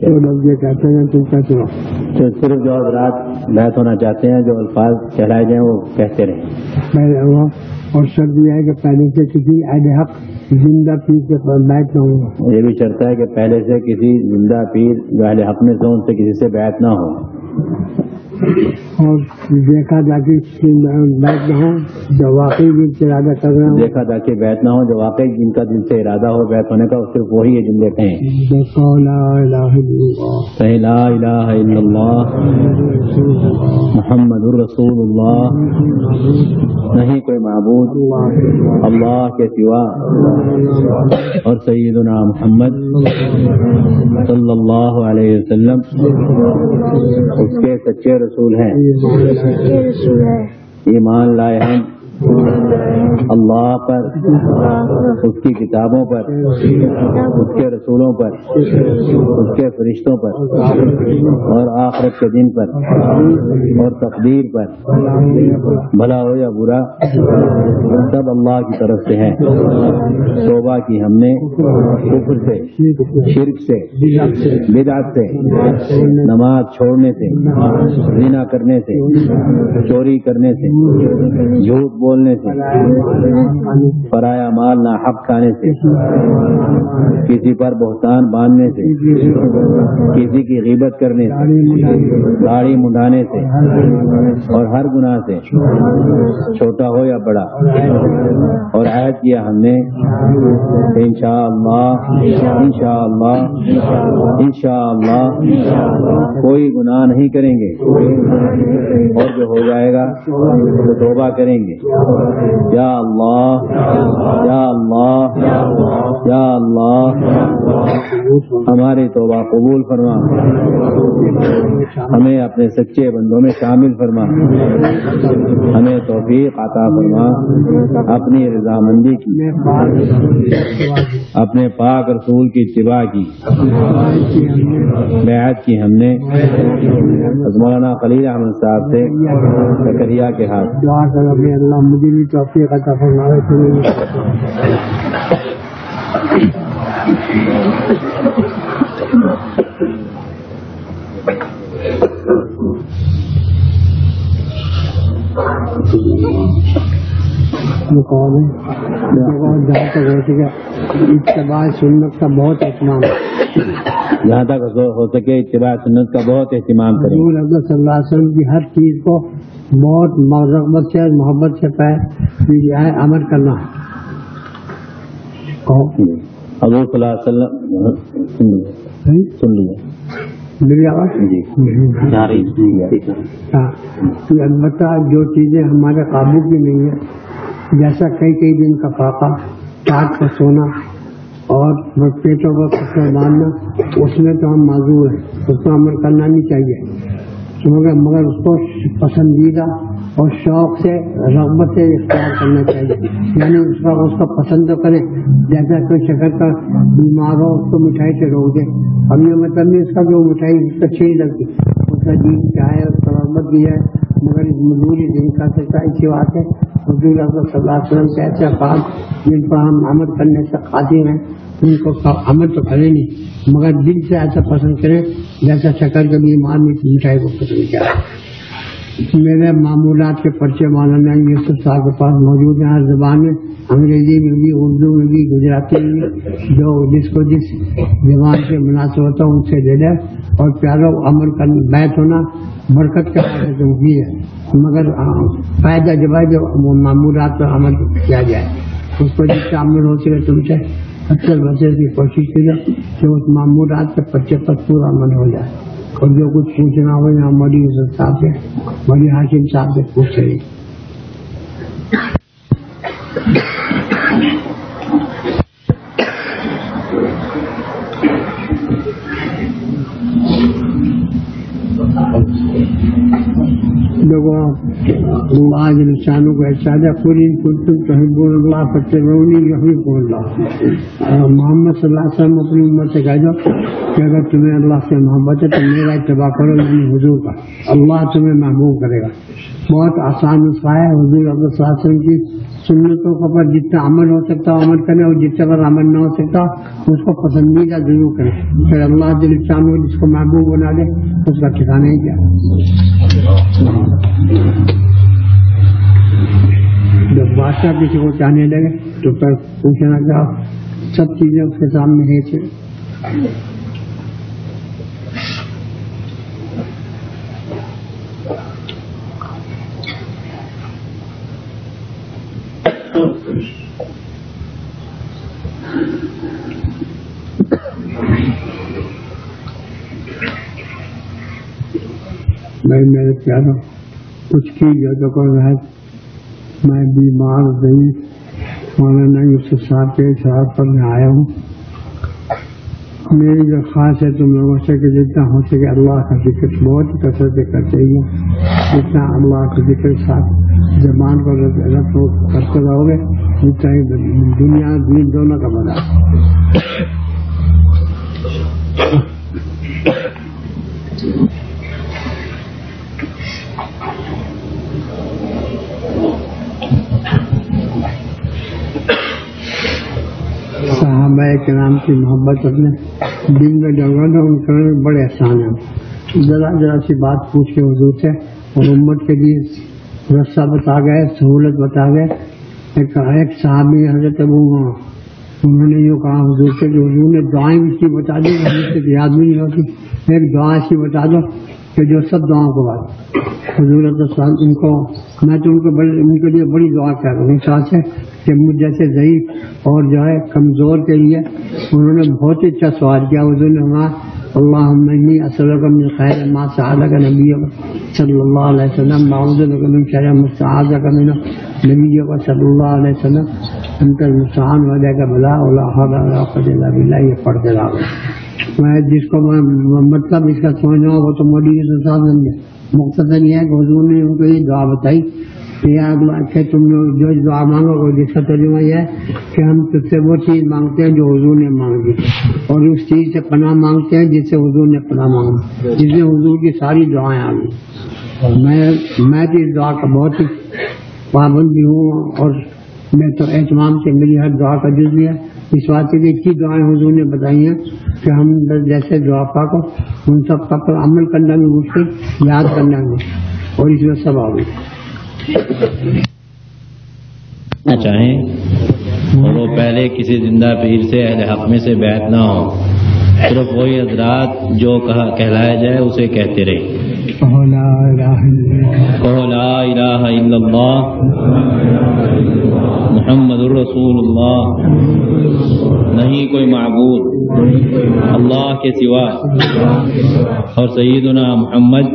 وہ لوگ یہ کہتے ہیں تم کہتے ہو تو صرف جو حضرات بیعت ہونا چاہتے ہیں جو الفاظ کہلائے جائیں وہ کہتے رہیں. پہلے ہوا اور شرط یہ ہے کہ پہلے سے کسی اہل حق زندہ پیر سے بیعت نہ ہو. یہ بھی شرط ہے کہ پہلے سے کسی زندہ پیر جو اہل حق میں سے ان سے کسی سے بیعت نہ ہو. اور دیکھا جاتی بیعت نہ ہو جو واقعی دل سے ارادہ کر رہے ہوں. دیکھا جاتی بیعت نہ ہو جو واقعی جن کا دل سے ارادہ ہو بیعت ہونے کا صرف وہی یہ جملے کہیں. دیکھو لا الہ الا اللہ کہیں لا الہ الا اللہ محمد الرسول اللہ نہیں کوئی معبود اللہ کے سوا اور سیدنا محمد صلی اللہ علیہ وسلم اس کے سچے رسول ہیں. ایمان لائے ہم اللہ پر اس کی کتابوں پر اس کے رسولوں پر اس کے فرشتوں پر اور آخرت کے دن پر اور تقدیر پر بھلا ہو یا برا سب اللہ کی طرف سے ہے. توبہ کی ہم نے کفر سے شرک سے بدعت سے نماز چھوڑنے سے زنا کرنے سے چوری کرنے سے جھوٹ بولنے سے پرایا مال نہ حق کھانے سے کسی پر بہتان باندھنے سے کسی کی غیبت کرنے سے داڑھی منڈانے سے اور ہر گناہ سے چھوٹا ہو یا بڑا. اور عہد کیا ہم نے انشاءاللہ انشاءاللہ انشاءاللہ کوئی گناہ نہیں کریں گے اور جو ہو جائے گا تو توبہ کریں گے. یا اللہ یا اللہ یا اللہ ہماری توبہ قبول فرما, ہمیں اپنے سچے بندوں میں شامل فرما, ہمیں توفیق عطا فرما اپنی رضامندی کی, اپنے پاک رسول کی اتباع کی. بیعت کی ہم نے مولانا خلیل احمد صاحب سے زکریا کے ہاتھ. دعا کر اللہ مجھے بھی توفیق عطا فرمائے. کون ہے جہاں تک ہو سکے اتباع سنت کا بہت اہتمام ہے, جہاں تک ہو سکے اتباع سنت کا بہت اہتمام کریں. حضور اکرم صلی اللہ علیہ وسلم کی ہر چیز کو بہت رغبت سے محبت سے عمل کرنا ہے. حضور صلی اللہ علیہ وسلم سن لیجیے میری آواز البتہ جو چیزیں ہمارے قابو کی نہیں ہے جیسا کئی دن کا فاقہ ٹاٹ کا سونا اور پیٹوں کا کپڑا باندھنا اس میں تو ہم معذور ہیں, اس پر عمل کرنا نہیں چاہیے مگر اس کو پسندیدہ اور شوق سے رغبت سے اختیار کرنا چاہیے. یعنی اس کو پسند تو کریں, جیسا کوئی شکر کا بیمار ہو اس کو مٹھائی سے روک دے. ہم نے مطلب نہیں اس کا جو مٹھائی اس کو اچھی نہیں لگتی اس کا جی چاہے اس کو رغبت بھی ہے مگر اس مزدوری دن کا سکتا اچھی بات ہے. حضور اکرم صلی اللہ علیہ وسلم کے ایسے افعال جن پر ہم عمل کرنے سے قادر ہیں ان کو عمل تو کریں نہیں مگر دل سے ایسا پسند کریں جیسا شکر کے بیمار میں مٹھائی کو پسند کیا. میرے معمولات کے پرچے مولانا یوسف صاحب کے پاس موجود ہیں ہر زبان میں, انگریزی میں بھی اردو میں بھی گجراتی میں بھی, جو جس کو جس زبان سے مناسب ہوتا ہے ان سے لے لے. اور پیاروں عمل کرنا بیعت ہونا برکت کا بھی ہے مگر فائدہ جب ہے جو معمولات پر عمل کیا جائے اس کو جس سے عمل ہو سکے تم سے اکثر بچے کی کوشش کرو کہ اس معمولات کے پرچے پر پورا عمل ہو جائے. اور جو کچھ پوچھنا ہو یہاں مولوی یوسف صاحب سے مولوی ہاشم صاحب سے پوچھ رہی. देखो अल्लाह जल्ल शानु को इरशाद है कुल इन कुंतुम तुहिब्बून अल्लाह फत्तबिऊनी युहिब्बुकुमुल्लाह। मोहम्मद सल्लल्लाहु अलैहि वसल्लम अपनी उम्मत से कह दो कि अगर तुम्हें अल्लाह से मोहब्बत है तो मेरा इत्तिबा करो, यानी हुजूर का, अल्लाह तुम्हें महबूब करेगा। बहुत आसान नुस्खा है। हुजूर सल्लल्लाहु अलैहि वसल्लम की सुन्नतों के ऊपर जितना अमल हो सकता है अमल करें, और जितने पर अमल न हो सकता उसको पसंदीदा जरूर करें। फिर अल्लाह जल्ल शानु जिसको महबूब बना दे उसका ठिकाना ही क्या। जब बादशाह किसी को चाहने लगे तो फिर पूछना क्या, सब चीजें उसके सामने है। मैं मेरे प्यारों कुछ की जगह पर रह, मैं बीमार गई मौलाना यूसुफ साहब के इशारे पर मैं आया हूँ। मेरी जो ख्वाहिश है तुम लोगों से कि जितना हो सके अल्लाह का जिक्र बहुत कसरत से करते ही, जितना अल्लाह के जिक्र साथ जबान को रफ्त करते रहोगे जितना ही दुनिया दीन दोनों का भला। साहबाए किराम की मोहब्बत अपने दिल में जगह दो, उनके बड़े एहसान है। जरा जरा सी बात पूछ के हुजूर से और उम्मत के लिए रास्ता बता गए, सहूलत बता गए। एक साहबी हजरत उन्होंने यूँ कहा हुजूर से कि हुजूर ने दुआएं इसकी बता दी, हमें से याद भी नहीं होती, एक दुआ ऐसी बता दो कि जो सब दुआओं को बात। हुजूर उनको मैं तो उनके लिए बड़ी दुआ कर रहा हूँ साथ है कि मुझ जैसे ज़ईफ और जो है कमज़ोर के लिए उन्होंने बहुत ही अच्छा सवाल किया। हुजूर ने कहा अल्लाहुम्मा इन्नी असअलुका मिन खैर मा सअलका नबियुका सल्लल्लाहु अलैहि वसल्लम व अऊज़ु बिका मिन शर्रि मा इस्तअाज़का मिन्हु नबियुका सल्लल्लाहु अलैहि वसल्लम अंतल मुस्तआन व अलैका बला व ला हौला व ला कुव्वता इल्ला बिल्लाह। ये पढ़ते रहा मैं जिसको मैं मतलब इसका समझ रहा हूँ वो तो मोदी जी साहब समझे। मुख्तसर ये है कि हुजूर ने उनको ये दुआ बताई कि तुम लोग जो दुआ मांगोगे, जिसका तर्जुमा यह है कि हम तुझसे वो चीज़ मांगते हैं जो हुजूर ने मांगी, और उस चीज़ से पनाह मांगते हैं जिससे हुजूर ने पनाह मांगी, जिससे हुजूर की सारी दुआएं आ गई। मैं तो इस दुआ का बहुत ही पाबंद भी हूँ, और मैं तो एहतमाम से मेरी हर दुआ का जुज़ भी है। इस बात के लिए इतनी दुआएं हुजूर ने बताई हैं कि हम जैसे दुआ पाको उन सब का पर अमल करना भी मुश्किल, याद करना भी, और इसमें सब आ गई। चाहें और वो पहले किसी जिंदा पीर से अहले हक में से बैत ना हो, सिर्फ वही हजरात जो कहलाया जाए उसे कहते रहे। कहो ला इलाहा इल्लल्लाह मुहम्मदुर रसूलुल्लाह, नहीं कोई माबूद अल्लाह के सिवा, और सय्यदुना मोहम्मद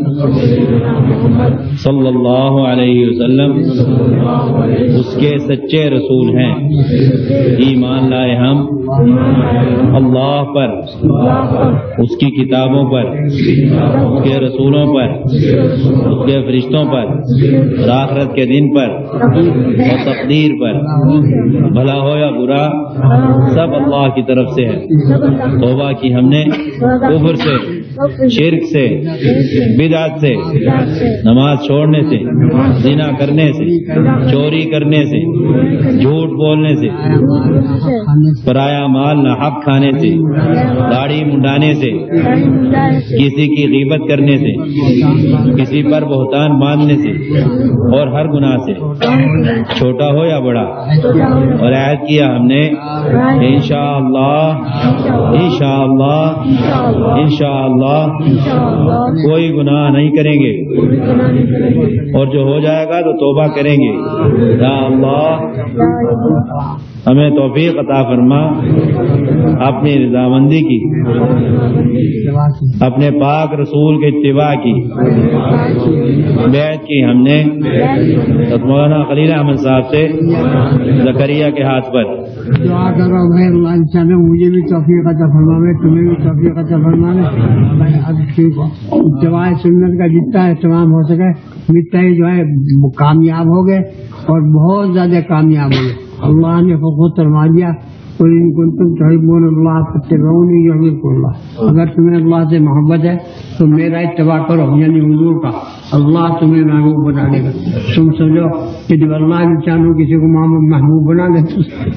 सल्लल्लाहु अलैहि वसल्लम उसके सच्चे रसूल हैं। ईमान लाए हम अल्लाह पर, उसकी किताबों पर, उसके रसूलों पर, उसके फरिश्तों पर, और आखिरत के दिन पर, और तकदीर पर, भला हो या बुरा सब अल्लाह की तरफ से है। तौबा की हमने कुफ्र से, शिर्क से, बिदअत से, नमाज छोड़ने से, ज़िना करने से, चोरी करने से, झूठ बोलने से, पराया माल ना हक खाने से, दाढ़ी मुंडाने से, किसी की गीबत करने से, किसी पर बहतान बांधने से, और हर गुनाह से, छोटा हो या बड़ा। और ऐद किया हमने इंशाअल्लाह इंशाअल्लाह इंशाअल्लाह कोई गुनाह नहीं करेंगे, और जो हो जाएगा तो तौबा करेंगे। या अल्लाह हमें तौफीक अता फरमा अपनी रज़ामंदी की, अपने पाक रसूल के इत्तिबा की, बैत की हमने मौलाना खलील अहमद साहब से ज़करिया के हाथ पर। دعا کر رہا ہوں بھائی اللہ انشاءاللہ مجھے بھی توفیق عطا فرمائے, تمہیں بھی توفیق عطا فرمائے. اب اتباع سنت کا جتنا اہتمام ہو سکے اتنا ہی جو ہے کامیاب ہو گئے اور بہت زیادہ کامیاب ہو گئے. اللہ نے خود فرما دیا قل ان کنتم تحبون اللہ فاتبعونی یحببکم اللہ. اگر تمہیں اللہ سے محبت ہے تو میرا اتباع کرو, یعنی حضور کا, اللہ تمہیں محبوب بنا دے گا. تم سمجھو کہ جب اللہ چاہو کسی کو محبوب بنا دے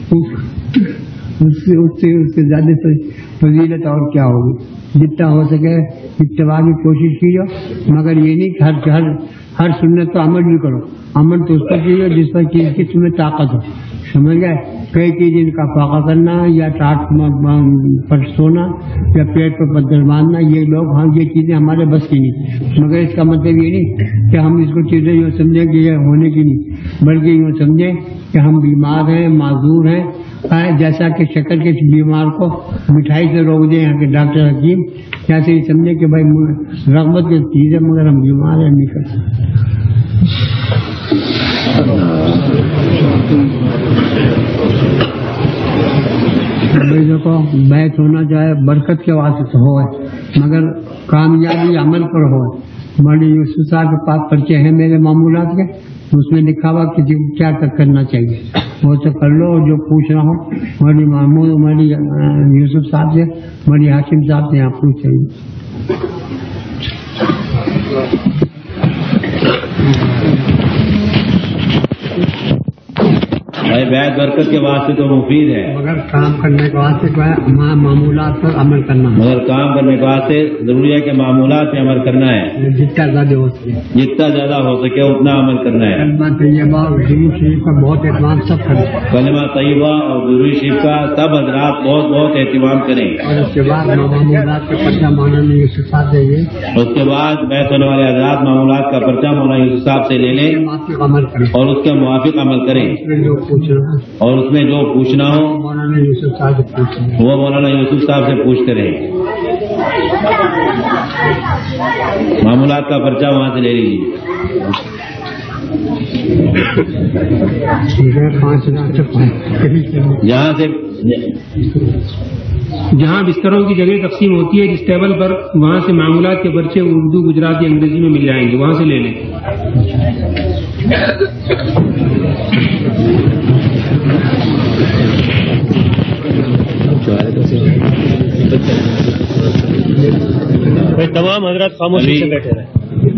اس سے زیادہ فضیلت اور کیا ہوگی. جتنا ہو سکے اتباع کی کوشش کیجو, مگر یہ نہیں کہ ہر سنت تو عمل بھی کرو. عمل تو اس پر کیجو جس پر کی تمہیں طاقت ہو, سمجھ گئے. کئی دن کا فاقہ کرنا یا ٹاٹ پر سونا یا پیٹ پر پتھر باندھنا, یہ لوگ یہ چیزیں ہمارے بس کی نہیں. مگر اس کا مطلب یہ نہیں کہ ہم اس کو چیزیں یوں سمجھیں کہ یہ ہونے کی نہیں, بلکہ یوں سمجھیں کہ ہم بیمار ہیں, معذور ہیں. جیسا کہ شکر کے بیمار کو مٹھائی سے روک دیں یہاں کے ڈاکٹر حکیم, ایسے ہی سمجھیں کہ بھائی رغبت کی چیز ہے مگر ہم بیمار ہیں, نہیں کر سکتے. دیکھو بیت ہونا چاہے برکت کے واسطے ہو, مگر کامیابی عمل پر ہو. بڑی یوسف صاحب کے پاس پرچے ہیں میرے معمولات کے, اس میں لکھا ہوا کسی کو کیا کرنا چاہیے وہ تو کر لو. جو پوچھ رہا ہوں ہماری محمود ہماری یوسف صاحب سے, ہماری ہاشم صاحب سے یہاں پوچھ چاہیے. بھائی بیت برکت کے واسطے تو مفید ہے, مگر کام کرنے کے واسطے کیا ہے معمولات پر عمل کرنا. مگر کام کرنے کے واسطے ضروری ہے کہ معمولات پہ عمل کرنا ہے. جتنا زیادہ ہو سکے اتنا عمل کرنا ہے. کلمہ طیبہ اور درود شریف کا بہت اہتمام سب کریں. کلمہ طیبہ اور درود شریف کا سب حضرات بہت اہتمام کریں. اور اس کے بعد معمولات کا پرچہ مولانا یوسف صاحب سے یہ, اس کے بعد بیت ہونے والے حضرات معمولات کا پرچہ مولانا یوسف صاحب سے لے لیں عمل کریں اور اس کے موافق عمل کریں. اور اس میں جو پوچھنا ہو مولانا یوسف صاحب سے پوچھیں, وہ مولانا یوسف صاحب سے پوچھتے رہیں. معمولات کا پرچہ وہاں سے لے لیجیے. جہاں بستروں کی جگہ تقسیم ہوتی ہے جس ٹیبل پر, وہاں سے معمولات کے پرچے اردو گجراتی انگریزی میں مل جائیں گے, وہاں سے لے لیں. تمام حضرات خاموشی سے بیٹھے رہے.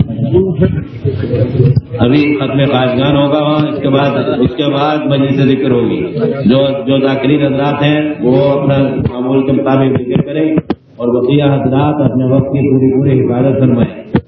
ابھی ختم خواجگان ہوگا وہاں, اس کے بعد مجلس ذکر ہوگی. جو ذاکرین حضرات ہیں وہ اپنا معمول کے مطابق ذکر کریں اور بقیہ حضرات اپنے وقت کی پوری حفاظت فرمائیں.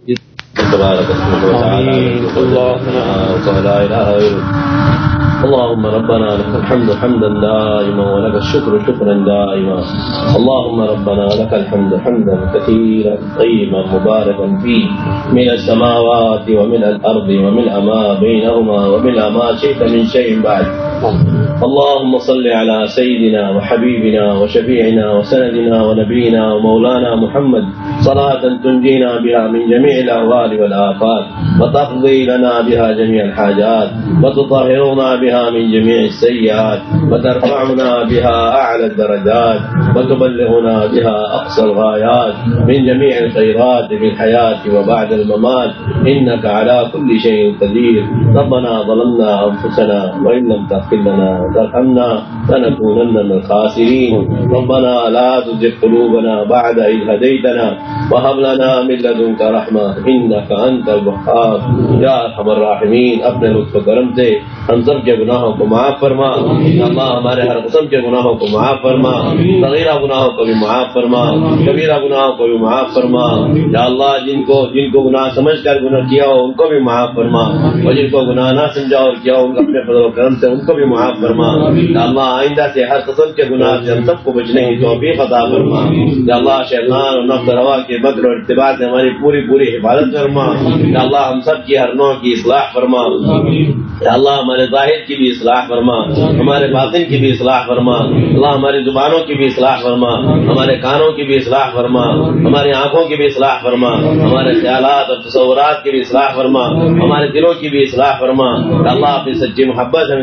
اللهم ربنا لك الحمد حمدا دائما ولك الشكر شكرا دائما. اللهم ربنا لك الحمد حمدا كثيرا طيبا مباركا فيه من السماوات ومن الأرض ومن ما بينهما ومن ما شئت من شيء بعد. اللهم صل على سيدنا وحبيبنا وشفيعنا وسندنا ونبينا ومولانا محمد صلاة تنجينا بها من جميع الأهوال والآفات وتقضي لنا بها جميع الحاجات وتطهرنا بها من جميع السيئات وترفعنا بها أعلى الدرجات وتبلغنا بها أقصى الغايات من جميع الخيرات في الحياة وبعد الممات إنك على كل شيء قدير. ربنا ظلمنا أنفسنا وإن لم تغفر لنا وترحمنا لنكونن من الخاسرين. ربنا لا تزغ قلوبنا بعد إذ هديتنا وهب لنا من لدنك رحمة إنك أنت الوهاب. يا أرحم الراحمين, اپنے لطف و کرم سے ہم سب کے گناہوں کو معاف فرما. یا اللہ ہمارے ہر قسم کے گناہوں کو معاف فرما, صغیرہ گناہوں کو بھی معاف فرما, کبیرہ گناہوں کو بھی معاف فرما. یا اللہ جن کو گناہ سمجھ کر گناہ کیا ہو ان کو بھی معاف فرما, اور جن کو گناہ نہ سمجھا اور کیا ہو اپنے فضل و کرم سے ان کو بھی معاف فرما. یا اللہ آئندہ سے ہر قسم کے گناہ سے ہم سب کو بچنے کی توفیق عطا فرما. یا اللہ شیطان اور نفس و ہوا کے مکر اور اتباع سے ہماری پوری حفاظت فرما. یا اللہ ہم سب کی ہر نوع کی اصلاح فرما. یا اللہ ہمارے ظاہر کی بھی اصلاح فرما, ہمارے باطن کی بھی اصلاح فرما. اللہ ہماری زبانوں کی بھی اصلاح فرما, ہمارے کانوں کی بھی اصلاح فرما, ہماری آنکھوں کی بھی اصلاح فرما, ہمارے خیالات اور تصورات کی بھی اصلاح فرما, ہمارے دلوں کی بھی اصلاح فرما. اللہ اپنی سچی محبت ہمیں نصیب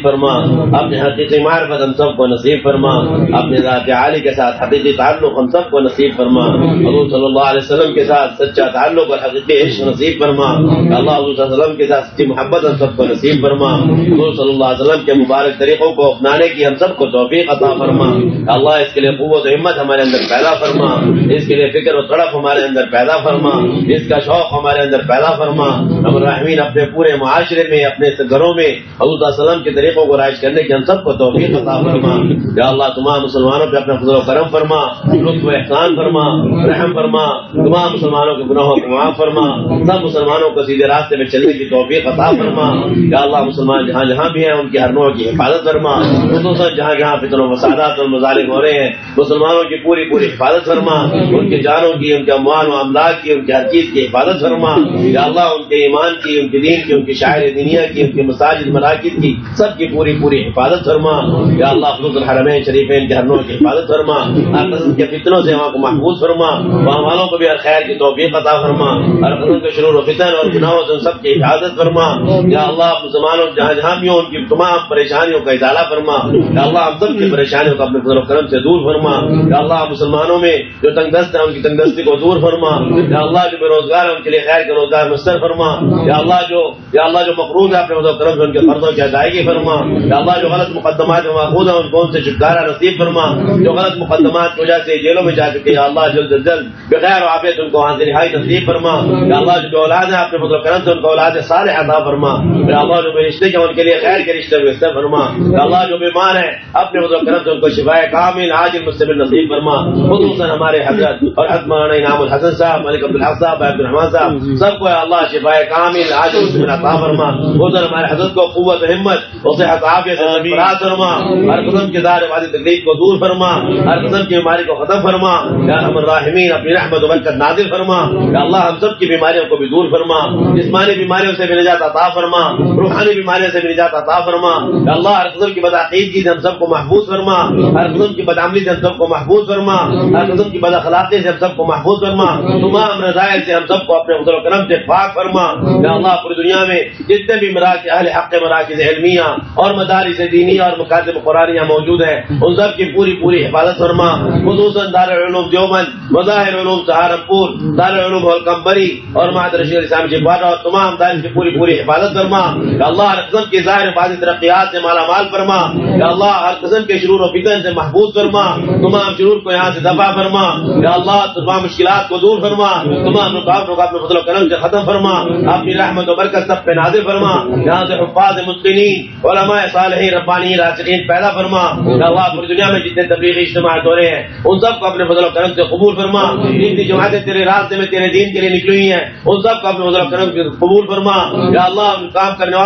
فرما, اپنے حقیقی معرفت ہم سب کو نصیب فرما, اپنے ذات عالی کے ساتھ حقیقی تعلق ہم سب کو نصیب فرما, حضور صلی اللہ علیہ وسلم کے ساتھ سچا تعلق اور حقیقی عشق نصیب فرما, اللہ حضور صلی اللہ علیہ وسلم کے ساتھ سچی محبت ہم سب کو نصیب فرما, حضور صلی اللہ علیہ وسلم کے مبارک طریقوں کو اپنانے کی ہم سب کو توفیق عطا فرما, اللہ اس کے لیے قوت و ہمت ہمارے اندر پیدا فرما, اس کے لیے فکر و تڑپ ہمارے اندر پیدا فرما, اس کا شوق ہمارے اندر پیدا فرما. رب الرحمین اپنے پورے معاشرے میں, اپنے گھروں میں حضور صلی اللہ علیہ وسلم کے طریقوں کو رائج کرنے کی ہم سب کو توفیق عطا فرما. یا اللہ تمام مسلمانوں پہ اپنا فضل و کرم فرما, لطف و احسان فرما, رحم فرما, تمام مسلمانوں کے گناہوں کو معاف فرما, سب مسلمانوں کو سیدھے راستے میں چلنے کی توفیق عطا فرما. یا اللہ مسلمان جہاں جہاں بھی ہیں ان کی ہر نوع کی حفاظت فرما, خصوصاً جہاں جہاں فتن و فسادات اور مظالم ہو رہے ہیں مسلمانوں کی پوری پوری حفاظت فرما, ان کے جانوں کی, ان کے اموال و املاک کی, ان کی ہر چیز کی حفاظت فرما. یا اللہ ان کے ایمان کی, ان کے دین کی, ان کی شاعر دنیا کی, ان کے مساجد مراکز کی سب کی پوری پوری حفاظت فرما. یا اللہ خصوص الحرمین شریفین کے ہر نوع کی حفاظت فرما, ہر قسم کے فتنوں سے وہاں کو محفوظ فرما, وہاں والوں کو بھی ہر خیر کی توفیق عطا فرما, ہر قسم کے شرور و فتن اور گناہوں سے سب کی حفاظت فرما. یا اللہ مسلمانوں جہاں جہاں بھی ہوں ان کی تمام پریشانیوں کا ازالہ فرما. یا اللہ ہم سب کی پریشانیوں کو اپنے فضل و کرم سے دور فرما. یا اللہ مسلمانوں میں جو تنگ دست ہیں ان کی تنگ دستی کو دور فرما. یا اللہ جو بے روزگار ہیں ان کے لیے خیر کے روزگار مستر فرما. یا اللہ جو مقروض ہے اپنے فضل و کرم سے ان کے قرضوں کی ادائیگی فرما. یا اللہ جو غلط مقدمات میں ماخوذ ہیں ان کو ان سے چھٹکارا نصیب فرما. جو غلط مقدمات کی وجہ سے جیلوں میں جا چکے یا اللہ جلد از جلد بغیر عافیت ان کو وہاں سے رہائی نصیب فرما. یا اللہ جو اولاد ہیں اپنے فضل و کرم سے ان کو اولاد صالح عطا فرما. یا اللہ جو بے رشتے کے ان کے لیے خیر کے رشتے بہتر فرما. یا اللہ جو بیمار ہیں اپنے فضل و کرم سے ان کو شفائے کامل عاجل مستمر نصیب فرما. خصوصاً ہمارے حضرت اور حضرت مولانا انعام الحسن صاحب, ملک عبدالحق صاحب, عبد الرحمان صاحب سب کو اللہ شفائے کامل عاجل مستمر عطا فرما. خصوصاً ہمارے حضرت کو قوت و ہمت اور صحت عافیت فراز فرما. ہر قسم کے دار وادی تکلیف کو دور فرما, ہر قسم کی بیماری کو ختم فرما. یا ارحم الراحمین اپنی رحمت و برکت نازل فرما. یا اللہ ہم سب کی بیماریوں کو بھی دور فرما, جسمانی بیماریوں سے بھی نجات عطا فرما, روحانی بیماریوں سے بھی نجات عطا فرما. یا اللہ ہر قسم کی بدعقیدگی سے ہم سب کو محفوظ فرما, ہر قسم کی بدعملی سے ہم سب کو محفوظ فرما, ہر قسم کی بد اخلاقی سے ہم سب کو محفوظ فرما, تمام رذائل سے ہم سب کو اپنے فضل و کرم سے پاک فرما. یا اللہ پوری دنیا میں جتنے بھی مراکز اہل حق مراکز علمیہ اور مدارس دینی اور مکاتب قرآنیہ موجود ہیں ان سب کی پوری پوری حفاظت فرما. خصوصاً دارالعلوم دیوبند, مظاہر علوم سہارنپور, دارالعلوم اولکم بری اور معہد رشید اسلامی جبارہ اور تمام دارالعلوم کی پوری پوری حفاظت فرما. یا اللہ ہر قسم کی ظاہر باطن ترقیات سے مالا مال فرما. یا اللہ ہر قسم کے شرور و فتن سے محفوظ فرما, تمام شرور کو یہاں سے دفع فرما. یا اللہ تمام مشکلات کو دور فرما, تمام رکاوٹوں کو اپنے فضل و کرم سے ختم فرما, اپنی رحمت و برکت سب پہ نازل فرما. یہاں سے حفاظ متقنین علماء صالحین ربانیین راشدین پیدا فرما. یا اللہ پوری دنیا میں جتنے تبلیغی اجتماعات ہو رہے ہیں ان سب کو اپنے فضل و کرم سے قبول فرما. جتنی جماعتیں تیرے راستے میں تیرے دین کے لیے نکلی ہوئی ہیں ان سب کو اپنے فضل و کرم سے قبول فرما. یا اللہ کام کرنے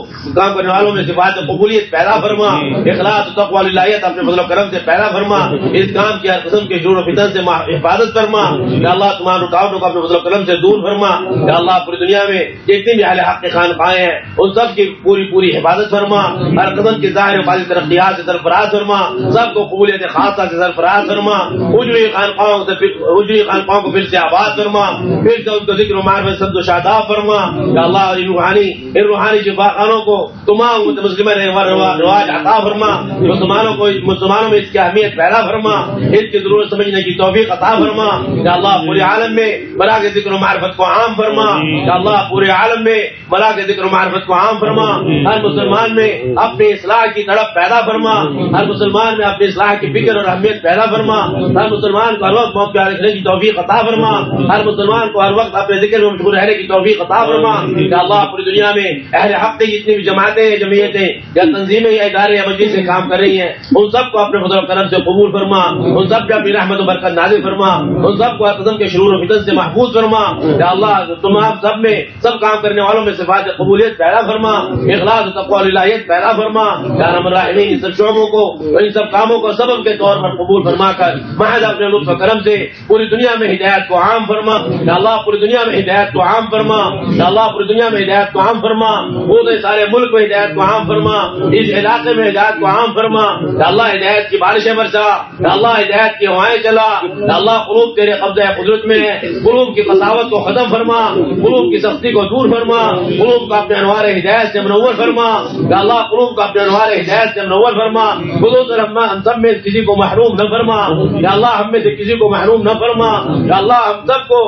والوں میں صفات قبولیت پیدا فرما, اخلاص و تقوی للہیت اپنے فضل و کرم سے پیدا فرما. اس کام کی ہر قسم کے شرور و فتن سے حفاظت فرما. یا اللہ تمام رکاوٹوں کو اپنے فضل و کرم سے دور فرما. یا اللہ پوری دنیا میں جتنی بھی اہل حق کے خانقاہیں ہیں ان سب کی پوری پوری حفاظت فرما, ہر قسم کی ظاہر و باطن ترقیات سے سرفراز فرما, سب کو قبولیت خاصہ سے سرفراز فرما. اجری خانقاہوں کو پھر سے آباد فرما, پھر سے ان کو ذکر و معرفت سمت و شاداب فرما. یا اللہ ان روحانی شفاخانوں کو تمام مسلمہ رواج عطا فرما. مسلمانوں میں اس کی اہمیت پیدا فرما, اس کی ضرورت سمجھنے کی توفیق عطا فرما. یا اللہ پورے عالم میں براہ ذکر و معرفت کو عام فرما. یا اللہ پورے عالم میں براہ ذکر و معرفت کو عام فرما. ہر مسلمان میں اپنی اصلاح کی تڑپ پیدا فرما, ہر مسلمان میں اپنی اصلاح کی فکر اور اہمیت پیدا فرما. ہر مسلمان کو ہر وقت موت پیار رکھنے کی توفیق عطا فرما, ہر مسلمان کو ہر وقت اپنے ذکر میں مشغول رہنے کی توفیق عطا فرما. یا اللہ پوری دنیا میں اہل حق کی جتنی بھی جماعتیں, جمعیتیں یا تنظیمیں یا ادارے یا مجلس سے کام کر رہی ہیں ان سب کو اپنے فضل و کرم سے قبول فرما, ان سب پہ اپنی رحمت و برکت نازل فرما, ان سب کو ہر قسم کے شرور و فتن سے محفوظ فرما. یا اللہ تمام سب کام کرنے والوں میں صفات قبولیت پیدا فرما, اخلاص و تقوی للہیت پیدا فرما. یا ارحم الراحمین ان سب شعبوں کو اور ان سب کاموں کو سبب کے طور پر قبول فرما کر محض اپنے لطف و کرم سے پوری دنیا میں ہدایت کو عام فرما. یا اللہ پوری دنیا میں ہدایت کو عام فرما. یا اللہ پوری دنیا میں ہدایت کو عام فرما, پورے سارے ملک میں ہدایت کو عام فرما, اس علاقے میں ہدایت کو عام فرما. یا اللہ ہدایت کی بارشیں برسا, یا اللہ ہدایت کی ہوائیں چلا. یا اللہ قلوب تیرے قبضہ قدرت میں ہے, قلوب کی قساوت کو ختم فرما, قلوب کی سختی کو دور فرما, قلوب کو اپنے انوار ہدایت سے منور فرما. یا اللہ اللہ قلوب کا اپنے انوار ہدایت سے منور فرما، خصوصاً ہم سب میں کسی کو محروم نہ فرما، یا اللہ ہم میں سے کسی کو محروم نہ فرما، یا اللہ ہم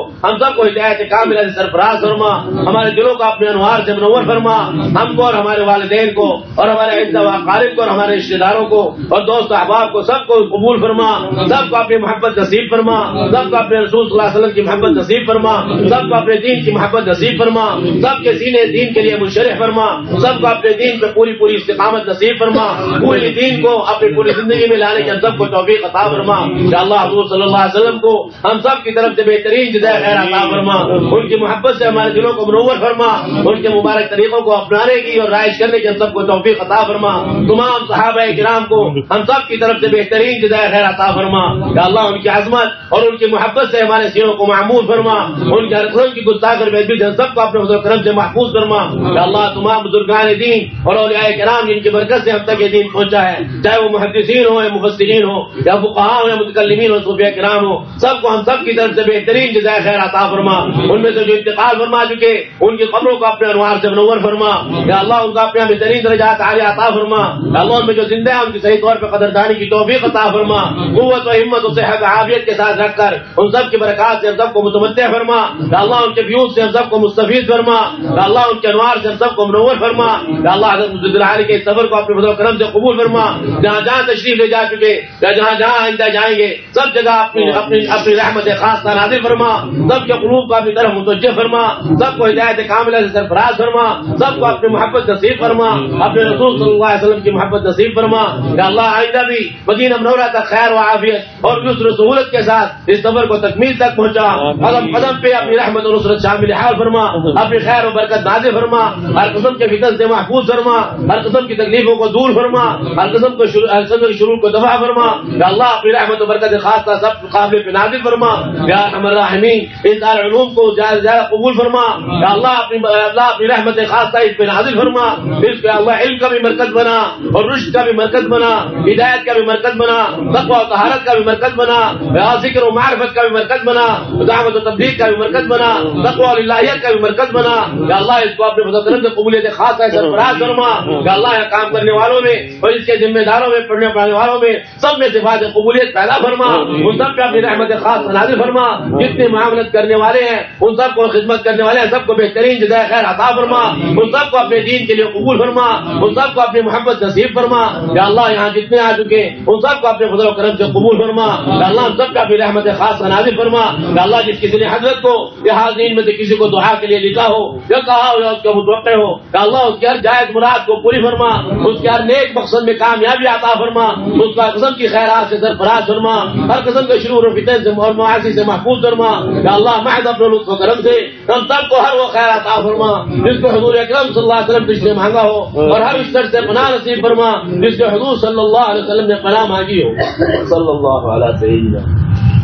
سب کو ہدایت کاملہ سے سرفراز فرما، ہمارے دلوں کا اپنے انوار سے منور فرما، ہم کو اور ہمارے والدین کو اور ہمارے اعزاء و اقارب کو اور ہمارے رشتے داروں کو اور دوست احباب کو سب کو قبول فرما، سب کو اپنی محبت نصیب فرما، سب کو اپنے رسول صلی اللہ علیہ وسلم کی محبت نصیب فرما، سب کو اپنے دین کی محبت نصیب فرما، سب کے سینے دین کے لیے منشرح فرما، سب کو اپنے دین پہ پوری استقامت نصیب فرما، پوری دین کو اپنی پوری زندگی میں لانے کے ہم سب کو توفیق عطا فرما، یا اللہ حضور صلی اللہ علیہ وسلم کو ہم سب کی طرف سے بہترین جزائے خیر عطا فرما، ان کی محبت سے ہمارے دلوں کو منور فرما، ان کے مبارک طریقوں کو اپنانے کی اور رائج کرنے کی ہم سب کو توفیق عطا فرما، تمام صحابہ کرام کو ہم سب کی طرف سے بہترین جزائے خیر عطا فرما، یا اللہ ان کی عظمت اور ان کی محبت سے ہمارے سینوں کو معمور فرما، ان کے ہر قسم کی گستاخ اور بے ادبی ہم سب کو اپنے فضل و کرم سے محفوظ فرما، یا اللہ تمام بزرگان دین اور اولیاء کرام جن کی برکت سے ہم تک یہ دین پہنچا ہے، چاہے وہ محدثین ہو یا مفسرین ہو یا فقہاء ہو یا متکلمین ہو صوفیاء کرام ہو، سب کو ہم سب کی طرف سے بہترین جزائے خیر عطا فرما، ان میں سے جو انتقال فرما چکے ان کی قبروں کو اپنے انوار سے منور فرما، یا اللہ ان کا اپنے بہترین درجات عالیہ عطا فرما، یا اللہ ان میں جو زندہ ہیں ان کی صحیح طور پہ قدردانی کی توفیق عطا فرما، قوت و ہمت و صحت و عافیت کے ساتھ رکھ کر ان سب کی برکات سے ہم سب کو متمتع فرما، یا اللہ ان کے فیوز سے ہم سب کو مستفید فرما، یا اللہ ان کے انوار سے ہم سب کو منور فرما، یا اللہ حضرت مسجد العالی کے سفر کو اپنے فضل و کرم سے قبول فرما، جہاں جہاں تشریف لے جا چکے یا جہاں جہاں آئندہ جائیں گے سب جگہ اپنی رحمت خاص نازل فرما، سب کے قلوب کو اپنی طرف متوجہ فرما، سب کو ہدایت کاملہ سے سرفراز فرما، سب کو اپنی محبت نصیب فرما، اپنے رسول صلی اللہ علیہ وسلم کی محبت نصیب فرما، یا اللہ آئندہ بھی مدینہ منورہ تک خیر و عافیت اور یسر و سہولت کے ساتھ اس سفر کو تکمیل تک پہنچا، قدم قدم پہ اپنی رحمت و نصرت شامل حال فرما، اپنی خیر و برکت نازل فرما، ہر قسم کے فتن سے محفوظ فرما، ہر قسم کی تکلیفوں کو دور فرما، ہر قسم کے شرور کو دفع فرما، یا اللہ اپنی رحمت و برکت خاص کا سب قابل پہ نازل فرما، یا ارحم الراحمین اس دار علوم کو زیادہ قبول فرما، یا اللہ اپنی رحمت خاص اس پہ نازل فرما، اس پہ اللہ علم کا بھی مرکز بنا اور رشد کا بھی مرکز بنا، ہدایت کا بھی مرکز بنا، تقوی و طہارت کا بھی مرکز بنا، ذکر و معرفت کا بھی مرکز بنا، دعوت و تبلیغ کا بھی مرکز بنا، تقوی و الہیات کا بھی مرکز بنا، یا اللہ اس کو اپنے فضل سے قبولیت خاص ہے سرفراز فرما، یا اللہ یہ کام کرنے والوں میں اور اس کے ذمہ داروں میں پڑھنے پڑھانے والوں میں سب میں صفات قبولیت پیدا فرما، ان سب پہ اپنی رحمت خاص نازل فرما، جتنے معاملت کرنے والے ہیں ان سب کو خدمت کرنے والے ہیں سب کو بہترین جزائے خیر عطا فرما، ان سب کو اپنے دین کے لیے قبول فرما، ان سب کو اپنی محبت نصیب فرما، یا اللہ یہاں جتنے آ چکے ان سب کو اپنے فضل و کرم سے قبول فرما، یا اللہ ہم سب کا اپنی رحمت خاص نازل فرما، یا اللہ جس کسی نے حضرت کو یا حاضرین میں سے کسی کو دعا کے لیے لکھا ہو یا کہا ہو یا اس کا متوقع ہو، یا اللہ اس کی ہر جائز مراد کو پوری فرما، اس کے ہر نیک مقصد میں کامیابی عطا فرما، اس کا قسم کی خیرات سے سرفراز فرما، ہر قسم کے شرور و فتن سے اور معاصی سے محفوظ فرما، یا اللہ محض اپنے لطف و کرم سے ہم سب کو ہر وہ خیر عطا فرما جس کو حضور اکرم صلی اللہ علیہ وسلم تجھ سے مانگا ہو، اور ہر اس طرح سے پناہ نصیب فرما جس کو حضور صلی اللہ علیہ وسلم نے پناہ مانگی ہو، صلی اللہ علیہ سیدنا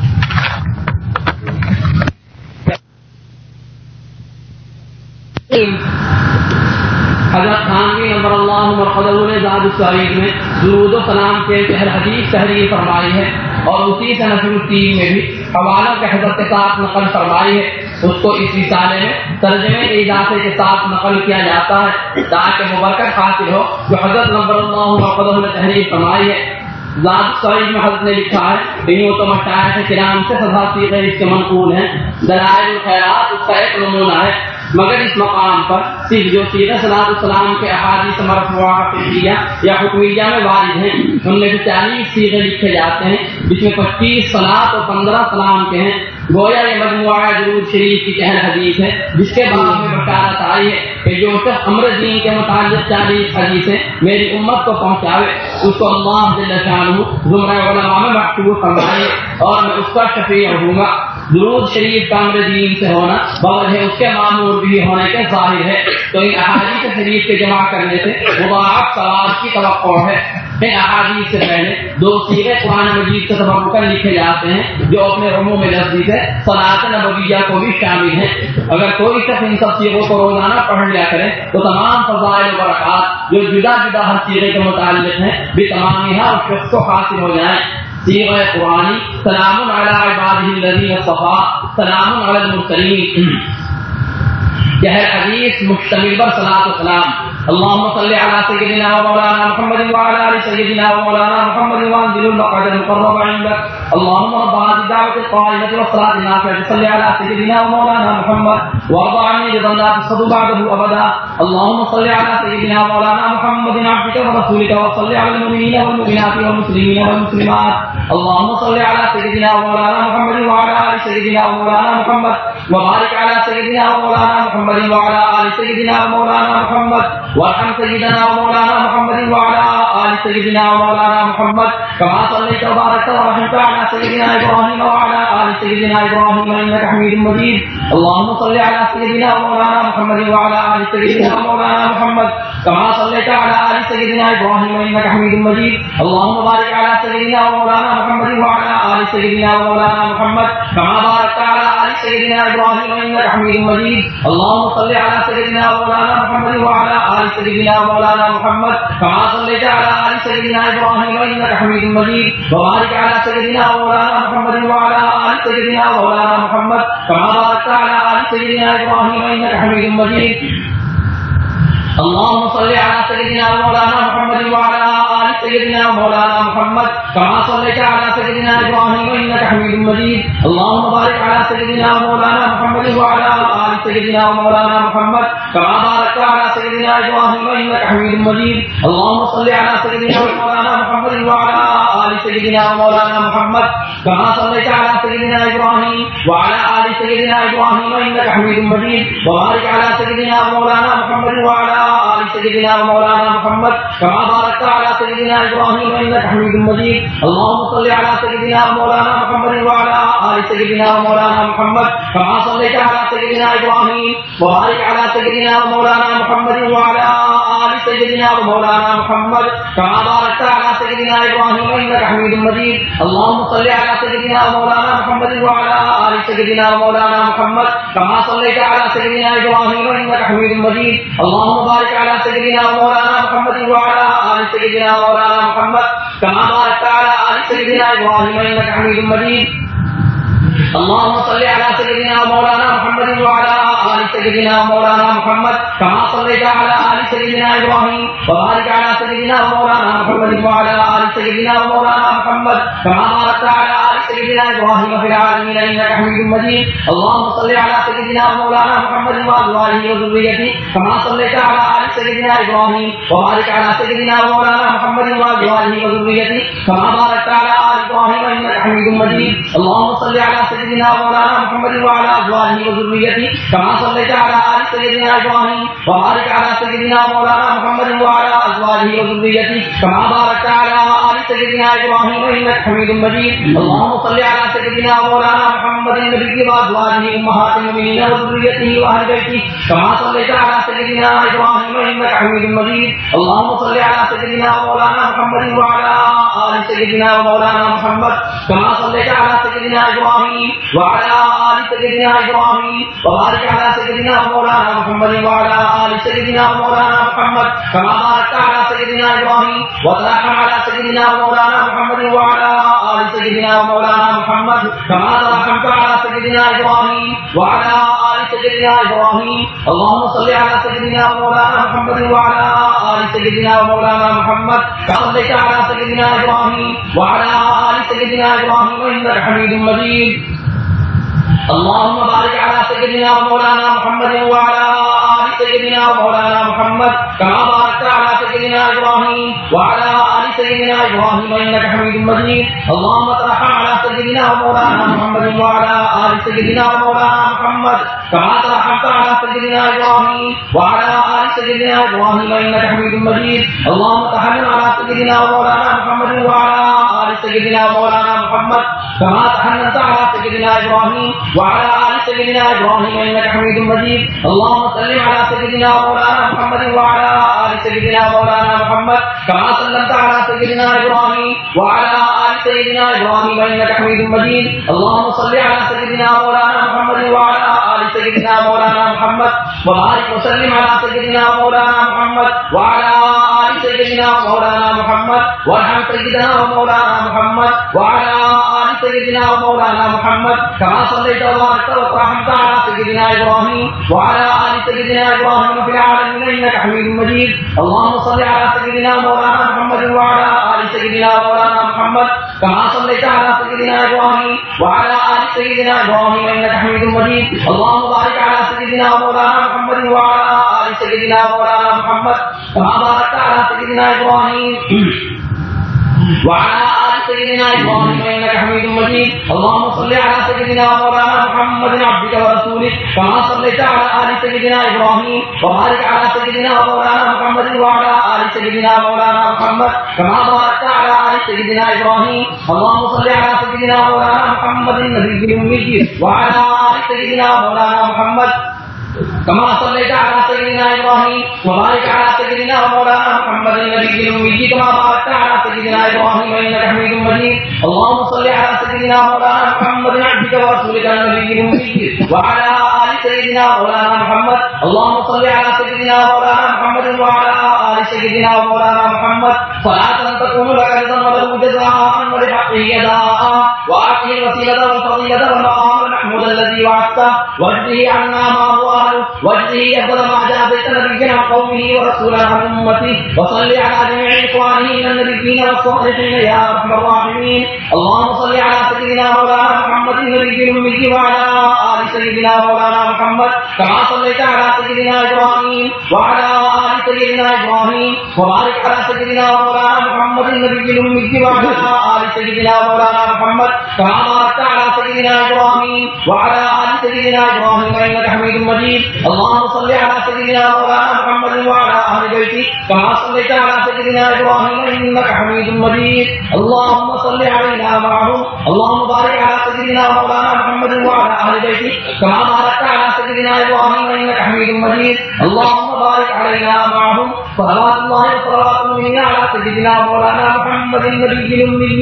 حضرت خانوی نمبر اللہ مرقدہ نے زاد الصغیر میں درود و سلام کے شہر حدیث تحریر فرمائی ہے، اور اسی سے نشر الدین میں بھی حوالہ کے حضرت کے ساتھ نقل فرمائی ہے، اس کو اس رسالے میں ترجمے کے اضافے کے ساتھ نقل کیا جاتا ہے تاکہ مبرکت حاصل ہو جو حضرت نمبر اللہ مرقدہ نے تحریر فرمائی ہے۔ ذات صحیح میں حضرت نے لکھا ہے یوں تو مشائخ کرام سے سزا سیغے اس کے منقول ہیں، دلائل الخیرات اس کا ایک نمونہ ہے، مگر اس مقام پر صرف جو سیرت صلاۃ السلام کے احادیث مرفوعہ فقہیہ یا حکمیہ میں وارد ہیں ان میں سے 40 سیغے لکھے جاتے ہیں، جس میں 25 صلاۃ اور 15 سلام کے ہیں۔ گویا یہ مجموعہ درود شریف کی اہل حدیث ہے جس کے بارے میں بشارت آئی ہے کہ جو شخص امر دین کے متعلق 40 حدیثیں میری امت کو پہنچاوے اس کو اللہ جل شانہ زمرہ علماء میں مکتوب فرمائے اور میں اس کا شفیع ہوں گا۔ درود شریف کا امر دین سے ہونا بوجہ اس کے معمول بھی ہونے کے ظاہر ہے، تو ان احادیث شریف کے جمع کرنے سے مضاعف ثواب کی توقع ہے۔ ان احادیث سے پہلے 2 سیغے قرآن مجید سے تبرکن لکھے جاتے ہیں جو اپنے عموم لفظی سے صلاۃ نبویہ کو بھی شامل ہیں۔ اگر کوئی شخص ان سب سیغوں کو روزانہ پڑھ لیا کرے تو تمام فضائل و برکات جو جدا جدا ہر سیغے کے متعلق ہیں بھی تمامیہ اس شخص کو حاصل ہو جائیں۔ سیغہ قرآنی سلام علی عبادہ الذین اصطفیٰ، سلام علی المرسلین، یہ حدیث مشتمل بر صلاۃ و سلام، اللهم صل على سيدنا ومولانا محمد وعلى ال سيدنا ومولانا محمد وانزل المقعد المقرب عندك. اللهم رب هذه الدعوة القائمة والصلاة النافعة صل على سيدنا ومولانا محمد وارض عني رضا لا تسقط بعده أبدا. اللهم صل على سيدنا ومولانا محمد عبدك ورسولك وصل على المؤمنين والمؤمنات والمسلمين والمسلمات. اللهم صل على سيدنا ومولانا محمد وعلى ال سيدنا ومولانا محمد وبارك على سيدنا ومولانا محمد وعلى ال سيدنا ومولانا محمد وارحم سيدنا ومولانا محمد وعلى ال سيدنا ومولانا محمد كما صليت وباركت ورحمت على سيدنا ابراهيم وعلى ال سيدنا ابراهيم انك حميد مجيد. اللهم صل على سيدنا ومولانا محمد وعلى ال سيدنا ومولانا محمد كما صليت على ال سيدنا ابراهيم انك حميد مجيد. اللهم بارك على سيدنا ومولانا محمد وعلى ال سيدنا ومولانا محمد كما باركت على ال سيدنا ابراهيم انك حميد مجيد. اللهم صل على سيدنا ومولانا محمد وعلى ال سيدنا ومولانا محمد كما صليت على ال سيدنا ابراهيم انك حميد مجيد. وبارك على سيدنا ومولانا محمد وعلى ال سيدنا ومولانا محمد كما باركت على ال سيدنا ابراهيم انك حميد مجيد. اللهم صل على سيدنا ومولانا محمد وعلى ال سيدنا ومولانا محمد كما صليت على سيدنا ابراهيم انك حميد مجيد. اللهم بارك على سيدنا ومولانا محمد وعلى ال سيدنا ومولانا محمد كما باركت على سيدنا ابراهيم انك حميد مجيد. اللهم صل على سيدنا ومولانا محمد وعلى ال سيدنا ومولانا محمد كما صليت على سيدنا ابراهيم وعلى ال سيدنا ابراهيم انك حميد مجيد. وبارك على سيدنا ومولانا محمد وعلى ال سيدنا ومولانا محمد كما باركت على سيدنا ابراهيم انك حميد مجيد. اللهم صل على سيدنا ومولانا محمد وعلى ال سيدنا ومولانا محمد كما صليت على سيدنا ابراهيم وبارك على سيدنا ومولانا محمد وعلى ال سيدنا ومولانا محمد كما باركت على سيدنا ابراهيم انك حميد مجيد. اللهم صل على سيدنا ومولانا محمد وعلى ال سيدنا ومولانا محمد كما صليت على سيدنا ابراهيم انك حميد مجيد. اللهم بارك على سيدنا ومولانا محمد وعلى ال سيدنا ومولانا محمد كما باركت على ال سيدنا ابراهيم انك حميد مجيد. اللهم صل على سيدنا ومولانا محمد وعلى ال سيدنا ومولانا محمد كما صليت على ال سيدنا ابراهيم وبارك على سيدنا ومولانا محمد وعلى ال سيدنا ومولانا محمد كما باركت على ال سيدنا ابراهيم في العالمين انك حميد مجيد. اللهم صل على سيدنا ومولانا محمد وازواجه وذريته كما صليت على ال سيدنا ابراهيم وبارك على سيدنا ومولانا محمد وازواجه وذريته كما باركت على ال ابراهيم انك حميد مجيد. اللهم صل على سيدنا ومولانا محمد وعلى ازواجه وذريته كما صليت على ال سيدنا ابراهيم وبارك على سيدنا ومولانا محمد وعلى ازواجه وذريته كما باركت على ال سيدنا ابراهيم انك حميد مجيد. اللهم صل على سيدنا ومولانا محمد النبي وازواجه امهات المؤمنين وذريته واهل بيته كما صليت على سيدنا ابراهيم انك حميد مجيد. اللهم صل على سيدنا ومولانا محمد وعلى ال سيدنا ومولانا محمد كما صليت على سيدنا ابراهيم وعلى ال سيدنا ابراهيم وبارك على سيدنا ومولانا محمد وعلى ال سيدنا ومولانا محمد كما باركت على سيدنا ابراهيم وترحم على سيدنا ومولانا محمد وعلى ال سيدنا ومولانا محمد كما ترحمت على سيدنا ابراهيم وعلى ال سيدنا ابراهيم. اللهم صل على سيدنا ومولانا محمد وعلى ال سيدنا ومولانا محمد كما صليت على سيدنا ابراهيم وعلى ال سيدنا ابراهيم انك حميد مجيد. اللهم بارك على سيدنا ومولانا محمد وعلى ال سيدنا ومولانا محمد كما باركت على سيدنا ابراهيم وعلى ال سيدنا ابراهيم انك حميد مجيد. اللهم ترحم على سيدنا ومولانا محمد وعلى ال سيدنا ومولانا محمد كما ترحمت على سيدنا ابراهيم وعلى ال سيدنا ابراهيم انك حميد مجيد. اللهم تحنن على سيدنا ومولانا محمد وعلى ال سيدنا ومولانا محمد كما تحننت على سيدنا ابراهيم وعلى ال سيدنا ابراهيم انك حميد مجيد. اللهم سلم على سيدنا ومولانا محمد وعلى ال سيدنا ومولانا محمد كما سلمت على سيدنا ابراهيم وعلى ال سيدنا ابراهيم انك حميد مجيد. اللهم صل على سيدنا ومولانا محمد وعلى ال سيدنا ومولانا محمد وبارك وسلم على سيدنا ومولانا محمد وعلى ال سيدنا ومولانا محمد وارحم سيدنا ومولانا محمد وعلى ال سيدنا ومولانا محمد كما صليت وباركت ورحمت على سيدنا إبراهيم وعلى آل سيدنا إبراهيم في العالمين إنك حميد مجيد. اللهم صل على سيدنا مولانا محمد وعلى آل سيدنا مولانا محمد كما صليت على سيدنا إبراهيم وعلى آل سيدنا إبراهيم إنك حميد مجيد. اللهم بارك على سيدنا مولانا محمد وعلى آل سيدنا مولانا محمد كما باركت على سيدنا إبراهيم وعلى آل سيدنا إبراهيم إنك حميد مجيد. اللهم صل على سيدنا مولانا محمد عبدك ورسولك كما صليت على آل سيدنا إبراهيم وبارك على سيدنا مولانا محمد وعلى آل سيدنا مولانا محمد كما باركت على آل سيدنا إبراهيم. اللهم صل على سيدنا مولانا محمد النبي الأمي وعلى آل سيدنا مولانا محمد كما صليت على سيدنا إبراهيم وبارك على سيدنا مولانا محمد النبي الأمي كما باركت على سيدنا إبراهيم إنك حميد مجيد. اللهم صل على سيدنا مولانا محمد عبدك ورسولك النبي الأمي وعلى آل سيدنا مولانا محمد. اللهم صل على سيدنا مولانا محمد وعلى آل سيدنا مولانا محمد صلاة تكون لك رضا وله جزاء ولحقه أداء وآته الوسيلة والفضيلة والمقام المحمود الذي وعدته واجزه عنا ما هو أهله واجزه أفضل ما جازيت نبينا قومه ورسولا عن أمته وصل على جميع إخوانه من النبيين والصالحين يا أرحم الراحمين. اللهم صل على سيدنا مولانا محمد النبي الأمي وعلى آل سيدنا مولانا محمد كما صليت على سيدنا إبراهيم وعلى آل سيدنا إبراهيم وبارك على سيدنا مولانا محمد النبي الأمي وعلى آل سيدنا مولانا محمد كما باركت على سيدنا إبراهيم وعلى آل سيدنا إبراهيم إنك حميد مجيد. اللهم صل على سيدنا مولانا محمد وعلى أهل بيته كما صليت على سيدنا إبراهيم إنك حميد مجيد. اللهم صل علينا معهم. اللهم بارك على سيدنا مولانا محمد وعلى أهل بيته كما باركت على سيدنا إبراهيم إنك حميد مجيد. اللهم بارك علينا معهم. صلوات الله وصلواته على سيدنا مولانا محمد النبي الأمي.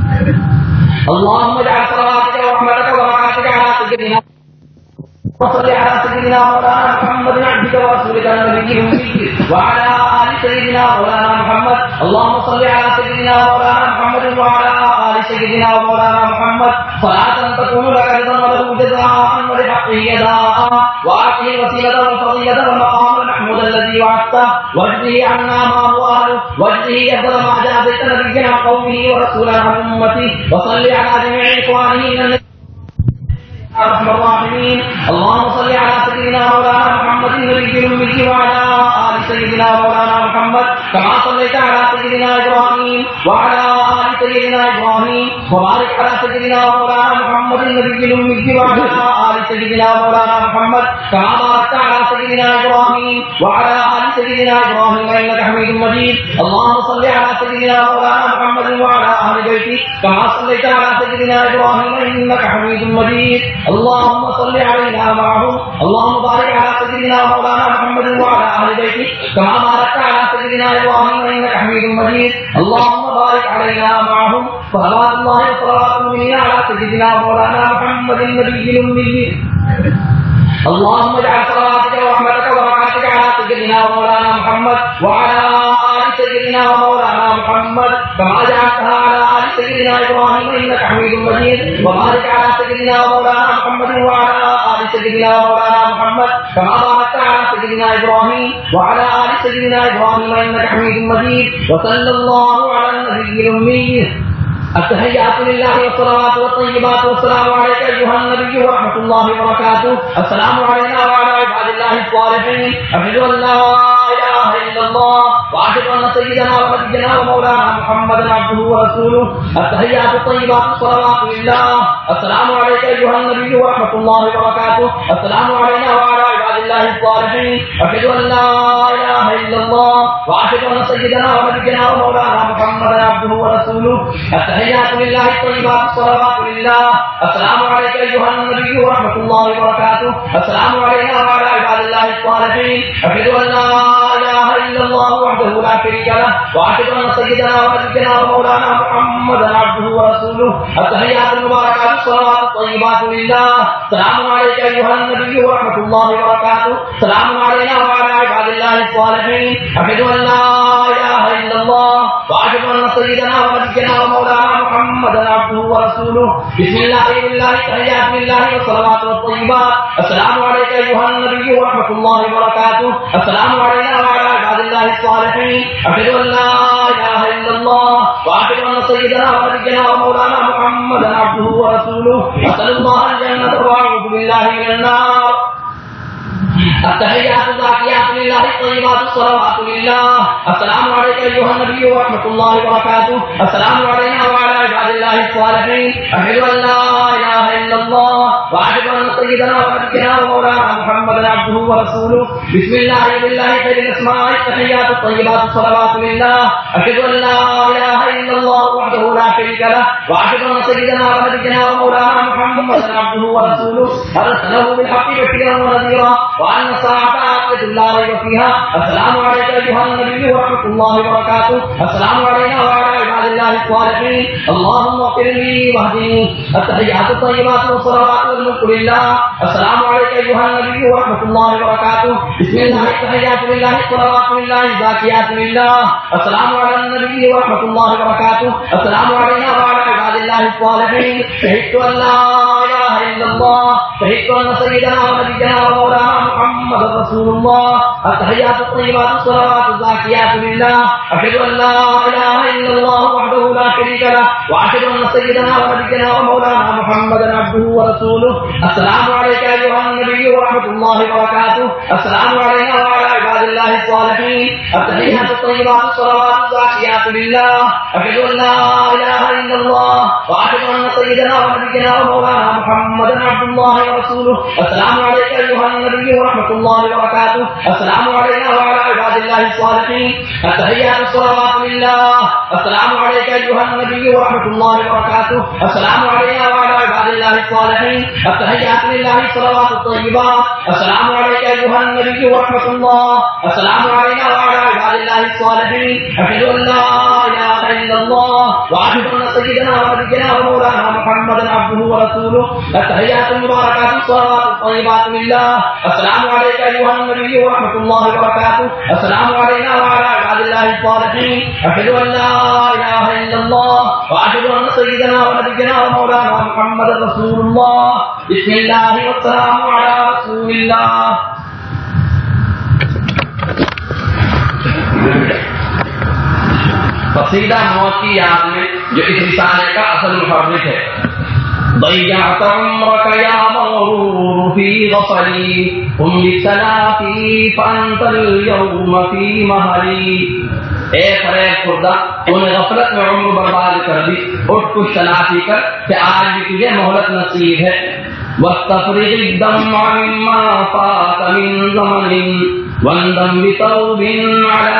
اللهم اجعل صلواتك ورحمتك وبركاتك على سيدنا وصل على سيدنا مولانا محمد عبدك ورسولك النبي الأمي وعلى آل سيدنا مولانا محمد. اللهم صل على سيدنا مولانا محمد وعلى آل سيدنا مولانا محمد صلاة تكون لك رضا وله جزاء ولحقه أداء وآته الوسيلة والفضيلة والمقام المحمود الذي وعدته واجزه عنا ما هو أهله واجزه أفضل ما جازيت نبينا قومه ورسولا عن أمته وصل على جميع إخوانه من أرحم الراحمين. اللهم صل على سيدنا مولانا محمد النبي الأمي وعلى آل سيدنا مولانا محمد كما صليت على سيدنا إبراهيم وعلى آل سيدنا إبراهيم وبارك على سيدنا مولانا محمد النبي الأمي وعلى آل سيدنا مولانا محمد كما باركت على سيدنا إبراهيم وعلى آل سيدنا إبراهيم إنك حميد مجيد. اللهم صل على سيدنا مولانا محمد وعلى أهل بيته كما صليت على سيدنا إبراهيم إنك حميد مجيد. اللهم صل علينا معهم. اللهم بارك على سيدنا مولانا محمد وعلى أهل بيته كما باركت على سيدنا إبراهيم إنك حميد مجيد. اللهم بارك علينا معهم. صلوات الله وصلواته على سيدنا مولانا محمد النبي الأمي. اللهم اجعل صلواتك ورحمتك وبركاتك على سيدنا مولانا محمد وعلى آل سيدنا مولانا محمد كما جعلتها على آل سيدنا إبراهيم إنك حميد مجيد. وبارك على سيدنا مولانا محمد وعلى آل سيدنا مولانا محمد كما باركت على سيدنا إبراهيم وعلى آل سيدنا إبراهيم إنك حميد مجيد. وصلى الله على النبي الأمي. التحيات لله والصلوات والطيبات والسلام عليك أيها النبي ورحمة الله وبركاته. السلام علينا وعلى عباد الله الصالحين. أشهد أن لا إله إلا الله وأشهد أن سيدنا ونبينا ومولانا محمدا عبده ورسوله. التحيات الطيبات والصلوات لله. السلام عليك أيها النبي ورحمة الله وبركاته. السلام علينا وعلى عباد الله الصالحين. أشهد أن لا إله إلا الله وأشهد أن سيدنا ونبينا ومولانا محمدا عبده ورسوله. التحيات لله الطيبات الصلوات لله. السلام عليك أيها النبي ورحمة الله وبركاته. السلام علينا وعلى عباد الله الصالحين. أشهد أن لا إله إلا الله وحده لا شريك له وأشهد أن سيدنا ونبينا ومولانا محمدا عبده ورسوله. التحيات المباركات الصلوات الطيبات لله. السلام عليك أيها النبي ورحمة الله وبركاته. السلام علينا وعلى عباد الله الصالحين. أشهد أن لا إله إلا الله وأشهد أن سيدنا ونبينا ومولانا محمدا عبده ورسوله. بسم الله لله التحيات لله والصلوات والطيبات. السلام عليكم أيها النبي ورحمة الله وبركاته. السلام علينا وعلى عباد الله الصالحين. أشهد أن لا إله إلا الله وأشهد أن سيدنا ونبينا ومولانا محمدا عبده ورسوله. أسأل الله الجنة وأعوذ بالله من النار. التحيات الزاكيات لله الطيبات الصلوات لله. السلام عليك أيها النبي ورحمة الله وبركاته. السلام علينا وعلى عباد الله الصالحين. أشهد أن لا إله إلا الله وأشهد أن سيدنا ونبينا ومولانا محمدا عبده ورسوله. بسم الله وبالله خير الأسماء. التحيات الطيبات الصلوات لله. أشهد أن لا إله إلا الله وحده لا شريك له وأشهد أن سيدنا ونبينا ومولانا محمدا عبده ورسوله. أرسله بالحق بشيرا ونذيرا وأن الساعة آتية لا ريب فيها. السلام عليك أيها النبي ورحمة الله وبركاته. السلام علينا وعلى عباد الله الصالحين. اللهم اغفر لي واهدني. التحيات الطيبات والصلوات والملك لله. السلام عليك أيها النبي ورحمة الله وبركاته. بسم الله التحيات لله الصلوات لله الزاكيات لله. السلام على النبي ورحمة الله وبركاته. السلام علينا وعلى عباد الله الصالحين. شهدت أن لا إله إلا الله. شهدت أن سيدنا ونبينا ومولانا محمد رسول الله. التحيات الطيبات الصلوات الزاكيات لله. أشهد أن لا إله إلا الله وحده لا شريك له وأشهد أن سيدنا ونبينا ومولانا محمدا عبده ورسوله. السلام عليك أيها النبي ورحمة الله وبركاته. السلام علينا وعلى عباد الله الصالحين. التحيات الطيبات الصلوات الزاكيات لله. أشهد أن لا إله إلا الله وأشهد أن سيدنا ونبينا ومولانا محمدا عبد الله ورسوله. السلام عليك أيها النبي ورحمة الله وبركاته. السلام علينا وعلى عباد الله الصالحين. التحيات الصلوات لله. السلام عليك أيها النبي ورحمة الله وبركاته. السلام علينا وعلى عباد الله الصالحين. التحيات لله الصلوات الطيبات. السلام عليك أيها النبي ورحمة الله. السلام علينا وعلى عباد الله الصالحين. أشهد أن لا إله إلا الله وأشهد أن سيدنا ونبينا ومولانا محمدا عبده ورسوله. التحيات المباركات الصلوات الطيبات لله. السلام عليك أيها النبي ورحمة الله وبركاته. السلام علينا وعلى عباد الله الصالحين. أشهد أن لا إله إلا الله وأشهد أن سيدنا ونبينا ومولانا محمد رسول الله. بسم الله والسلام على رسول الله. قصیدہ موت کی یاد میں جو اس رسالے کا اصل محرک ہے. ضيعت عمرك يا مغرور في غفلي قم للتلافي فأنت اليوم في مهلي. اے فریب خوردہ تو نے غفلت میں عمر برباد کر دی. اٹھ کچھ تلافی کر کہ آج بھی تجھے مہلت نصیب ہے. واستفرغ الدمع مما فات من زمن واندم بتوب على